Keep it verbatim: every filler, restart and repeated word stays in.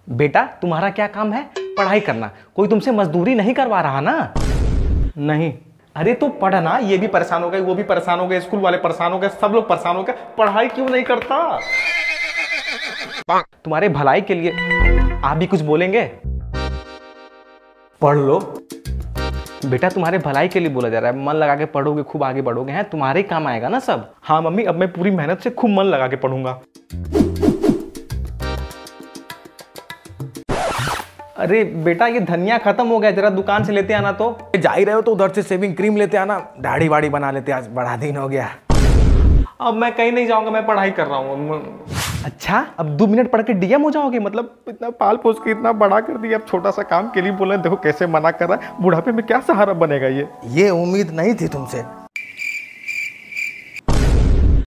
बेटा तुम्हारा क्या काम है? पढ़ाई करना। कोई तुमसे मजदूरी नहीं करवा रहा ना? नहीं। अरे तो पढ़ना, ये भी परेशान हो गए, वो भी परेशान हो गए, स्कूल वाले परेशान हो गए, सब लोग परेशान हो गए, पढ़ाई क्यों नहीं करता? तुम्हारे भलाई के लिए आप भी कुछ बोलेंगे? पढ़ लो। बेटा तुम्हारे भलाई के लिए बोला जा रहा है, मन लगा के पढ़ोगे खूब आगे बढ़ोगे, हैं तुम्हारे ही काम आएगा ना सब। हाँ मम्मी, अब मैं पूरी मेहनत से खूब मन लगा के पढ़ूंगा। अरे बेटा ये धनिया खत्म हो गया, जरा दुकान से लेते आना। तो जा ही रहे हो तो उधर से शेविंग क्रीम लेते आना, दाढ़ी वाड़ी बना लेते, आज बड़ा दिन हो गया। अब मैं कहीं नहीं जाऊंगा, मैं पढ़ाई कर रहा हूँ। अच्छा अब दो मिनट पढ़ के डीएम हो जाओगे? मतलब इतना पाल पोस के इतना बड़ा कर दिया, अब छोटा सा काम के लिए बोले, देखो कैसे मना कर रहा है। बुढ़ापे में क्या सहारा बनेगा ये? ये उम्मीद नहीं थी तुमसे।